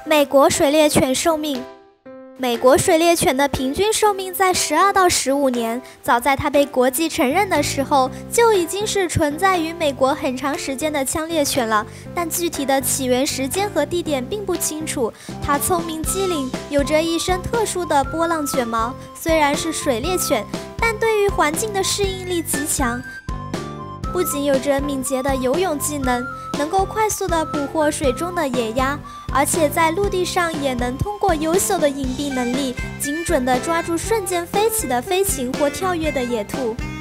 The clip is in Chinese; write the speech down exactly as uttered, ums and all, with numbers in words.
美国水猎犬寿命。美国水猎犬的平均寿命在十二到十五年，早在它被国际承认的时候，就已经是存在于美国很长时间的枪猎犬了。但具体的起源时间和地点并不清楚。它聪明机灵，有着一身特殊的波浪卷毛，虽然是水猎犬，但对于环境的适应力极强。不仅有着敏捷的游泳技能，能够快速地捕获水中的野鸭，而且在陆地上也能通过优秀的隐蔽能力，精准地抓住瞬间飞起的飞禽或跳跃的野兔。